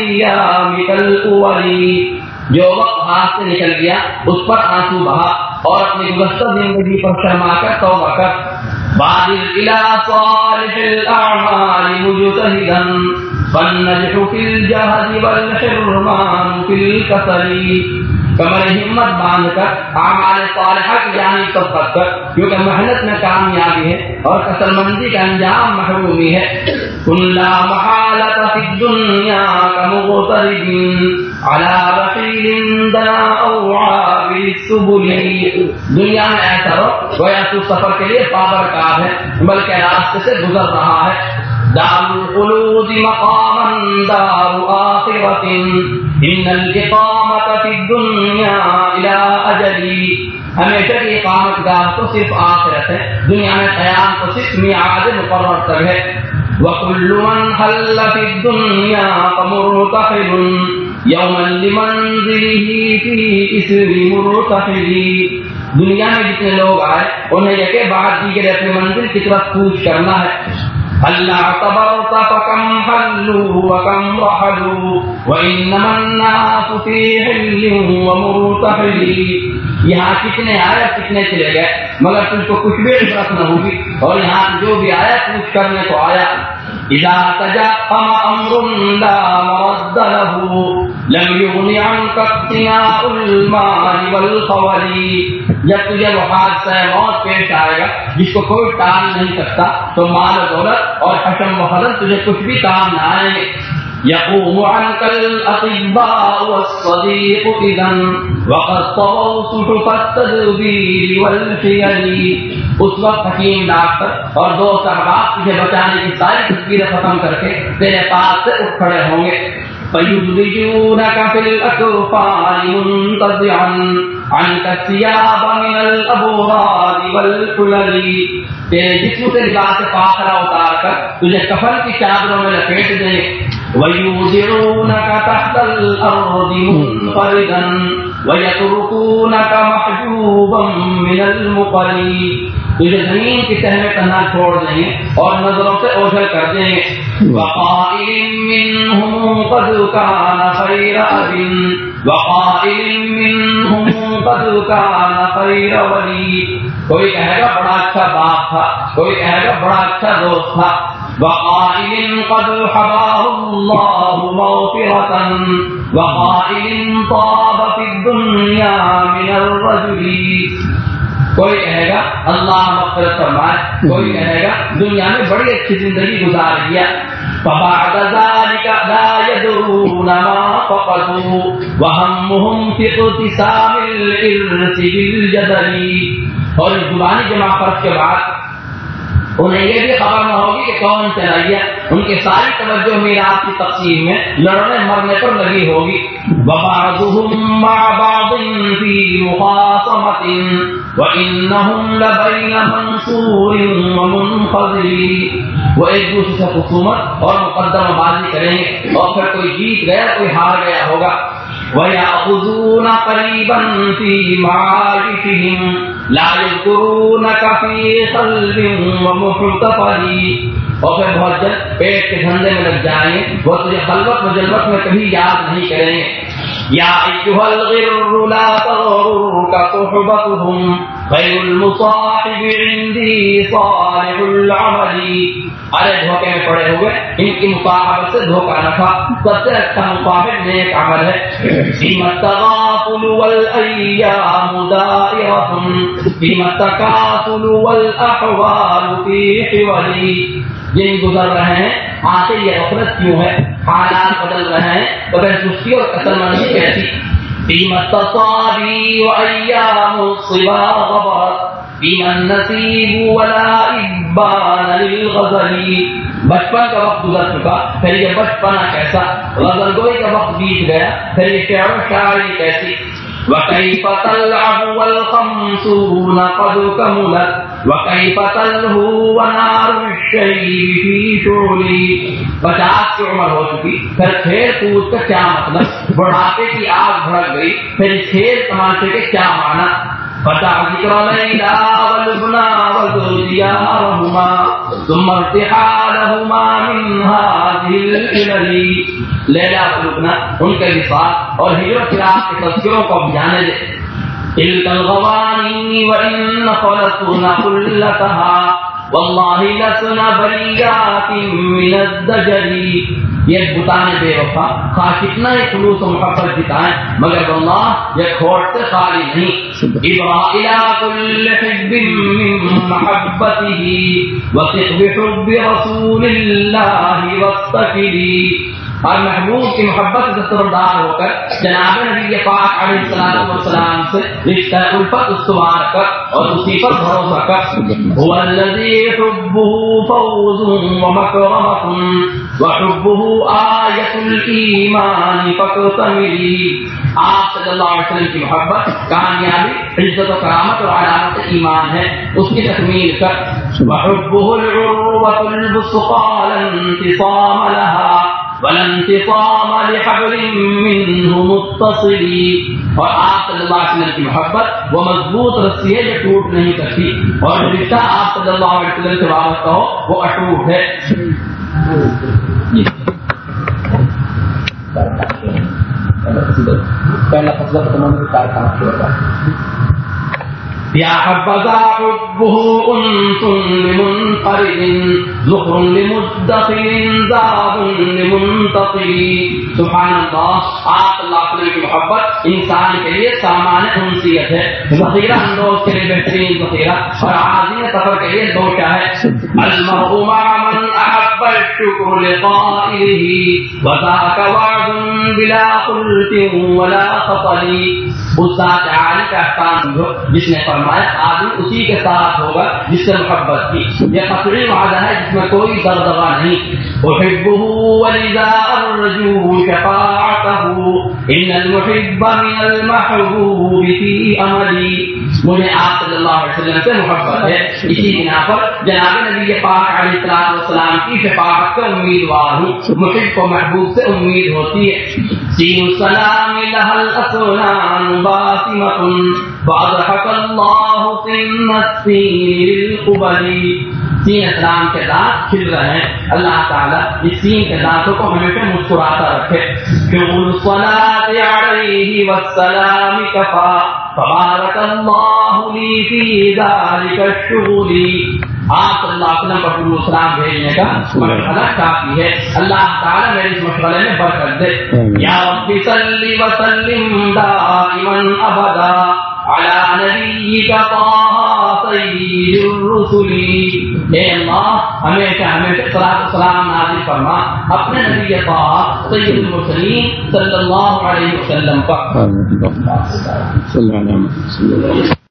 أيامك الأول. جو وقت ہاتھ سے نکل گیا اس پر آنسو بہا اور اپنی گزشتہ زندگی پر شرما کر توبہ کر. بادر إلى صالح الأعمال مجتهدا فالنجح في الجهد والحرمان في الكسل. کمر ہمت باندھ کر اعمال صالحہ کی جانب سبقت کر کیونکہ محنت میں کامیابی ہے اور کسل مندی کا انجام محرومی ہے. کن لا محالة في الدنيا كمغترب على رحيل دنا أو عابر السبل. دنیا میں ایسا ہو گویا تو سفر کے لیے پابرکار ہے بلکہ راستے سے گزر رہا ہے. دار الخلود مقاما دار آخرة إن الإقامة في الدنيا إلى أجل. ہمیشہ کی اقامت گاہ تو صرف آخرت ہے. دنیا میں قیام تو صرف میعاد مقرر تک ہے. وكل من حل في الدنيا فمرتحل يوما لمنزله في إثر مرتحل. دنیا میں جتنے لوگ آئے انہیں یکے بعد دیگر اپنی منزل کی طرف کوچ کرنا ہے. اللہ اعتبرت فكم حلوا وكم رحلوا وإنما الناس في حل ومرتحل. یہاں کتنے آئے کتنے چلے گئے مگر تم کو کچھ بھی عبرت نہ ہوگی اور یہاں جو بھی آیا کچھ کرنے کو آیا. اذا تجقم امر لا مرد له لم يغن عنك اقتناء المال والخول. جب تجھے وہ حادثہ موت پیش آئے گا جس کو کوئی ٹال نہیں سکتا تو مال و دولت اور حشم و فضل تجھے کچھ بھی کام نہ آئیں گے. يقوم عنك الأطباء والصديق إذا وقد طووا صحف التدبير والحيل. اس وقت حکیم ڈاکٹر اور دوست احباب تجھے بچانے کی ساری تصویریں ختم کر کے تیرے پاس سے اٹھ کھڑے ہوں گے. فَيُدْرِجُونَكَ فِي الْأَكْفَانِ مُنْتَزِعًا عَنْكَ الثِّيَابَ مِنَ الْأَبْرَارِ وَالْحُلَلِ. تیرے جسم سے لباس فاخرہ اتار کر تجھے کفن کی چادروں میں لپیٹ دیں. وَيُوزِعُونَكَ تَحْتَ الْأَرْضِ مُنْفَرِدًا وَيَتْرُكُونَكَ مَحْجُوبًا مِنَ الْمُقَلِ. تجھے زمین کی تہ میں تنہا چھوڑ دیں گے اور نظروں سے اوجھل کر دیں گے. وَقَائِلٍ مِّنْهُمْ قَدْ كَانَ خَيْرَ أَبٍ وَقَائِلٍ مِّنْهُمْ قَدْ كَانَ خَيْرَ وَلِيٍّ. کوئی کہے گا بڑا اچھا باپ تھا, کوئی کہے گا بڑا اچھا دوست تھا. وَقَائِلٍ قَدْ حَبَاهُ اللَّهُ مَغْفِرَةً وَقَائِلٍ طَابَ فِي الدُّنْيَا مِنَ الرَّجُلِ. کوئی کہے گا اللہ مغفرت فرمائے, کوئی کہے گا دنیا میں بڑی اچھی زندگی گزار لیا. فَبَعْدَ ذَلِكَ لَا يَدْرُونَ مَا فَقَدُوا وَهَمُّهُمْ فِي اغْتِسَامِ الْإِرْثِ بِالْجَدَلِ. اور زبانی جمع فرق کے بعد انہیں یہ بھی خبر نہ ہوگی کہ کون چلا گیا. ان کی ساری توجہ میراث کی تقسیم میں لڑنے مرنے پر لگی ہوگی. وَبَعْضُهُمْ مَعَ بَعْضٍ فِي مُخَاصَمَةٍ وَإِنَّهُمْ لَبَيْنَ مَنْصُورٍ وَمُنْخَذِلٍ. وہ ایک دوسرے سے خصومت اور مقدمہ بازی کریں گے اور پھر کوئی جیت گیا کوئی ہار گیا ہوگا. وَيَأْخُذُونَ قَرِيبًا فِي مَعَارِفِهِمْ لَا يَذْكُرُونَكَ فِي قَلْبٍ وَمُحْتَفَلٍ. اور پھر بہت جلد پیٹ کے دھندے میں لگ جائیں گے, وہ تجھے خلوت و جلوت میں کبھی یاد نہیں کریں گے. یا ایھا الغر لا تغررك صحبتهم خیر المصاحب عندی صالح العمل. ارے دھوکے میں پڑے ہوئے ان کی مصاحبت سے دھوکہ نہ کھا, سب سے اچھا مصاحب نیک عمل ہے. فیما التغافل والایام دائرة فیما التکاسل والاحوال فی حول. جن گزر رہے ہیں آتے یہ غفلت کیوں ہے, حالات بدل رہے ہیں تو پھر سستی اور کسل مندی کیسی. فیما التصابی وایام الصبا غبرت فیما النصیب ولا ابان للغزل. بچپن کا وقت گزر چکا پھر یہ بچپنا کیسا, غزل گوئی کا وقت بیت گیا پھر یہ شعر و شاعری کیسی. وَكَيْفَ تَلْعَبُ وَالْخَمْسُونَ قَدْ كَمُلَتْ وَكَيْفَ تَلْهُو وَنَارُ الشَّيْبِ فِي شُعْلِ. 50 کی عمر ہو چکی پھر کھیل کود کا کیا مطلب, بڑھاپے کی آگ بھڑک گئی پھر کھیل تماشے کے کیا معنی. فَتَعْ ذِكْرَ لَيْلَا وَالْبُنَا وَالْدِيَارَهُمَا ثُمَّ ارْتِحَالَهُمَا مِنْ هَذِهِ الْعِلَلِ. لیلا و لبنا ان کے وفاق اور ہجر و فراق کے تذکروں کو اب جانے دے. تلك الغواني وإن خلصنا كلتها والله لسنا بريات من الدجل. یہ بتانے بے وفا خواہ کتنا ہی خلوص و محبت جتائیں مگر واللہ یہ کھوٹ سے خالی نہیں. ابرا الى كل حب من محبته وثق بحب رسول الله واستقل. اور محبوب کی محبت سے دستبردار ہو کر جناب نبی پاک علیہ الصلوۃ والسلام سے رشتہ الفت استوار کر اور اسی پر بھروسہ کر. هو الذي حبه فوز ومكرمة وحبه آية الإيمان فاكتمل. آپ صلی اللہ علیہ وسلم کی محبت کامیابی عزت و کرامت اور علامت ایمان ہے, اس کی تکمیل کر. وحبه العروة البسقى لا انفصام لها ولا انفصام لحبل منه متصل. اور آپ صلی اللہ علیہ وسلم کی محبت وہ مضبوط رسی ہے جو ٹوٹ نہیں کرتی, اور جو رشتہ آپ صلی اللہ علیہ وسلم سے وابستہ ہو وہ اٹوٹ ہے. پہلا فصل تمام کے کار کام کیا. يا حبذا حبه أنس لمنقرض ذخر لمدخر زاد لمنتقل. سبحان اللہ. آپ صلی اللہ علیہ وسلم کی محبت انسان کے لیے سامان انسیت ہے، ذخیرہ اندوز کے لیے بہترین ذخیرہ، اور عازم سفر کے لیے دوچہ ہے. المرء مع من احب الشكر لقائله وذاك وعد بلا خلف ولا خطل. اس ذات عالی کا احکام سمجھو جس نے فرمایا آدمی اسی کے ساتھ ہوگا جس سے محبت کی. یہ قطعی وعدہ ہے جس میں کوئی دغدغہ نہیں. احبه ولذا ارجو شفاعته ان المحب من المحبوب في املی. مجھے آپ صلی اللہ علیہ وسلم سے محبت ہے، اسی بنا پر جناب نبی پاک علیہ السلام کی شفاعت کا امیدوار ہوں. محب کو محبوب سے امید ہوتی ہے. سین السلام لها الاسنان باسمة فاضحك الله سن السين للقبل. سین اسلام کے دانت کھل رہے ہیں، اللہ تعالیٰ اس سین کے دانتوں کو ہمیشہ مسکراتا رکھے. شغل الصلاة علیہ والسلام کفا فبارک اللہ لی فی ذلک الشغل. آپ صلی اللہ علیہ وسلم پر درود و سلام بھیجنے کا مشغلہ کافی ہے. اللہ تعالیٰ میرے اس مشغلے میں برکت دے. یا رب صلی وسلم دائما ابدا علی نبیک طه سید الرسل. اے اللہ ہمیشہ ہمیشہ صلاۃ و سلام نازل فرما اپنے نبی طه سید المرسلین صلی اللہ علیہ وسلم پر.